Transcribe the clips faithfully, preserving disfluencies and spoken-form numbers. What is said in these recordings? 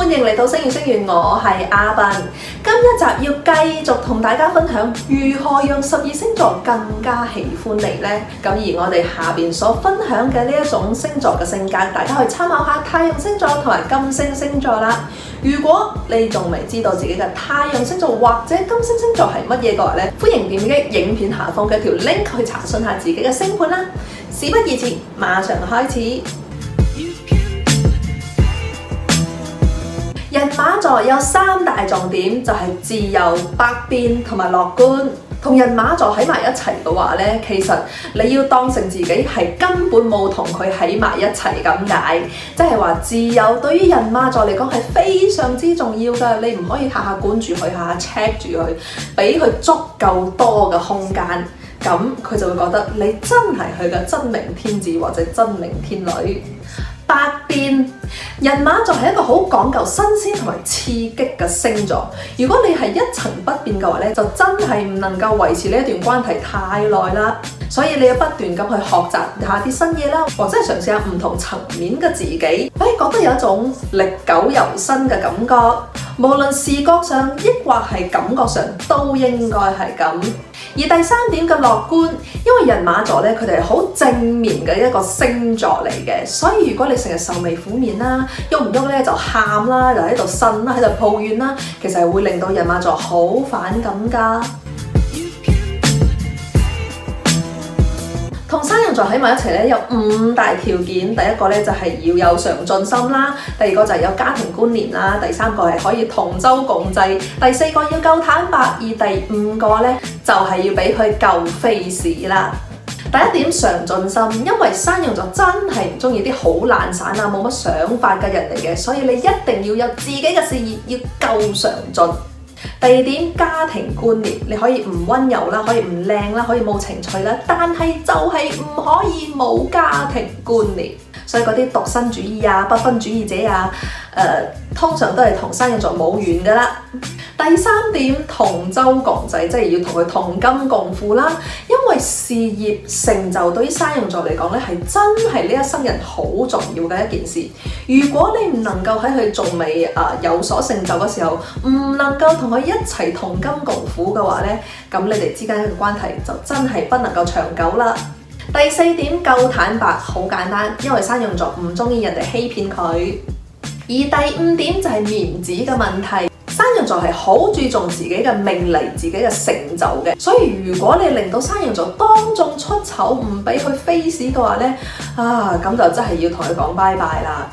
歡迎嚟到星月星月，我係阿笨。今一集要繼續同大家分享如何讓十二星座更加喜歡你呢？咁而我哋下邊所分享嘅呢一種星座嘅性格，大家可以參考下太陽星座同埋金星星座啦。如果你仲未知道自己嘅太陽星座或者金星星座係乜嘢嘅話呢，歡迎點擊影片下方嘅一條 link 去查詢下自己嘅星盤啦。事不宜遲，馬上開始。人馬座有三大重點，就係自由、百變同埋樂觀。同人馬座喺埋一齊嘅話咧，其實你要當成自己係根本冇同佢喺埋一齊咁解，即係話自由對於人馬座嚟講係非常之重要㗎。你唔可以下下管住佢，下下 check 住佢，俾佢足夠多嘅空間，咁佢就會覺得你真係佢嘅真命天子或者真命天女。百變，人馬座係一個好講究新鮮同埋刺激嘅星座。如果你係一成不變嘅話咧，就真係唔能夠維持呢一段關係太耐啦。所以你要不斷咁去學習下啲新嘢啦，或者係嘗試下唔同層面嘅自己，可以覺得有一種歷久猶新嘅感覺。無論視覺上抑或係感覺上，都應該係咁。而第三點嘅樂觀，因為人馬座咧，佢哋係好正面嘅一個星座嚟嘅，所以如果你成日愁眉苦面啦，喐唔喐咧就喊啦，就喺度呻啦，喺度抱怨啦，其實係會令到人馬座好反感㗎。同山羊座喺埋一齊咧，有五大條件。第一個咧就係要有上進心啦，第二個就係有家庭觀念啦，第三個係可以同舟共濟，第四個要夠坦白，而第五個咧就係要俾佢夠 face 啦。第一點上進心，因為山羊座真係唔中意啲好懶散啊、冇乜想法嘅人嚟嘅，所以你一定要有自己嘅事業，要夠上進。第二點家庭觀念，你可以唔溫柔啦，可以唔靚啦，可以冇情趣啦，但係就係唔可以冇家庭觀念。所以嗰啲獨身主義啊、不婚主義者啊，誒、呃、通常都係同山羊座冇緣噶啦。第三點同舟共濟，即係要同佢同甘共苦啦。因為事業成就對於山羊座嚟講咧，係真係呢一生人好重要嘅一件事。如果你唔能夠喺佢仲未啊有所成就嘅時候，唔能夠同佢一齊同甘共苦嘅話咧，咁你哋之間嘅關係就真係不能夠長久啦。第四點夠坦白，好簡單，因為山羊座唔中意人哋欺騙佢。而第五點就係面子嘅問題。山羊座係好注重自己嘅名利、自己嘅成就嘅，所以如果你令到山羊座當眾出醜，唔俾佢 face 嘅話咧，啊咁就真係要同佢講拜拜啦。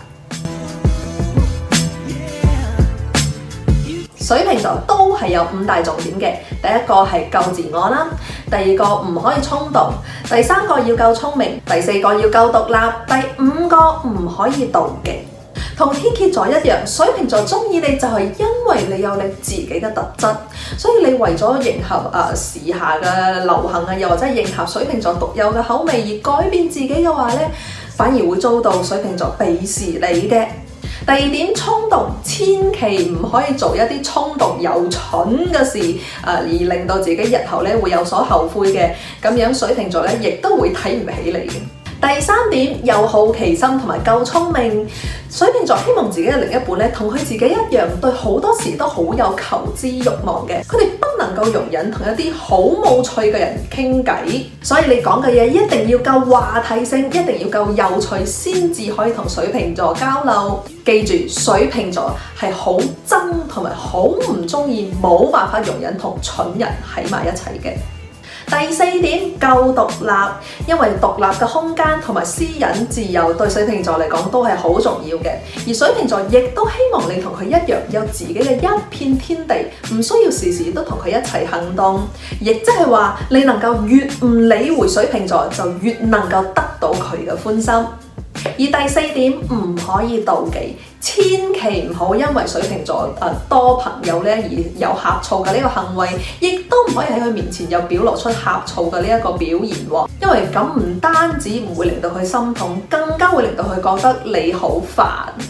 水瓶座都係有五大重點嘅，第一個係夠自我啦，第二個唔可以衝動，第三個要夠聰明，第四個要夠獨立，第五個唔可以妒忌。同天蠍座一樣，水瓶座中意你就係因為你有你自己嘅特質，所以你為咗迎合啊時下嘅流行啊，又或者迎合水瓶座獨有嘅口味而改變自己嘅話咧，反而會遭到水瓶座鄙視你嘅。第二點衝動，千祈唔可以做一啲衝動又蠢嘅事，誒、呃、而令到自己日後咧會有所後悔嘅，咁樣水瓶座咧亦都會睇唔起你嘅。第三點，有好奇心同埋夠聰明。水瓶座希望自己嘅另一半咧，同佢自己一樣，對好多事都好有求知慾望嘅。佢哋不能夠容忍同一啲好冇趣嘅人傾偈，所以你講嘅嘢一定要夠話題性，一定要夠有趣，先至可以同水瓶座交流。記住，水瓶座係好憎同埋好唔中意，冇辦法容忍同蠢人喺埋一齊嘅。第四點，夠獨立，因為獨立嘅空間同埋私隱自由對水瓶座嚟講都係好重要嘅。而水瓶座亦都希望你同佢一樣有自己嘅一片天地，唔需要時時都同佢一齊行動。亦即係話，你能夠越唔理會水瓶座，就越能夠得到佢嘅歡心。而第四點，唔可以妒忌，千祈唔好因為水瓶座誒、呃、多朋友咧而有呷醋嘅呢個行為，亦都唔可以喺佢面前又表露出呷醋嘅呢一個表現喎，因為咁唔單止唔會令到佢心痛，更加會令到佢覺得你好煩。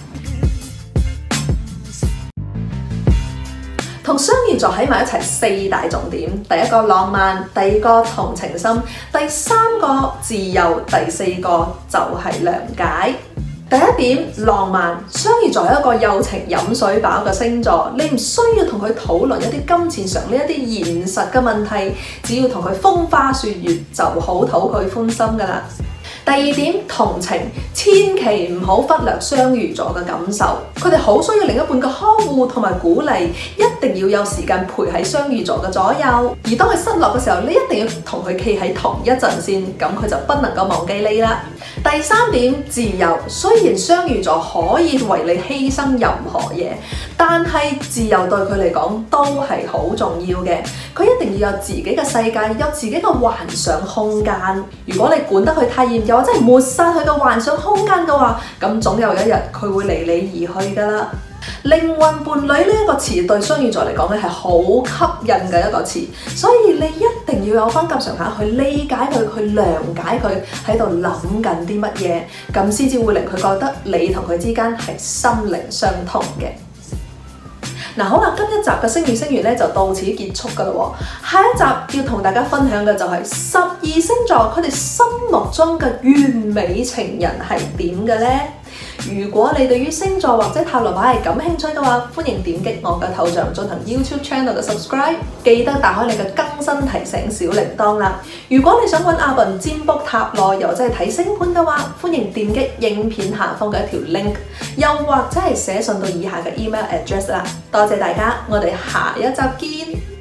同雙魚座喺埋一齊四大重點，第一個浪漫，第二個同情心，第三個自由，第四個就係諒解。 第一點，浪漫。雙魚座係一個有情飲水飽嘅星座，你唔需要同佢討論一啲金錢上呢一啲現實嘅問題，只要同佢風花雪月就好討佢歡心㗎啦。第二點，同情，千祈唔好忽略雙魚座嘅感受，佢哋好需要另一半嘅呵護同埋鼓勵，一定要有時間陪喺雙魚座嘅左右。而當佢失落嘅時候，你一定要同佢企喺同一陣線，咁佢就不能夠忘記你啦。第三點，自由。雖然雙魚座可以為你犧牲任何嘢，但係自由對佢嚟講都係好重要嘅。佢一定要有自己嘅世界，有自己嘅幻想空間。如果你管得佢太嚴，又或者係抹殺佢嘅幻想空間嘅話，咁總有一日佢會離你而去㗎啦。靈魂伴侶呢一個詞對雙魚座嚟講咧係好吸引嘅一個詞，所以你一定要有翻咁上下去理解佢，去諒解佢喺度諗緊啲乜嘢，咁先至會令佢覺得你同佢之間係心靈相通嘅。嗱，好啦，今一集嘅星語星語咧就到此結束㗎啦喎。下一集要同大家分享嘅就係十二星座佢哋心目中嘅完美情人係點嘅呢？如果你對於星座或者塔羅牌係感興趣嘅話，歡迎點擊我嘅頭像進行 YouTube channel 嘅 subscribe， 記得打開你嘅更新提醒小鈴鐺啦。如果你想揾阿雲占卜塔羅，又或者係睇星盤嘅話，歡迎點擊影片下方嘅一條 link， 又或者係寫信到以下嘅 email address 啦。多謝大家，我哋下一集見。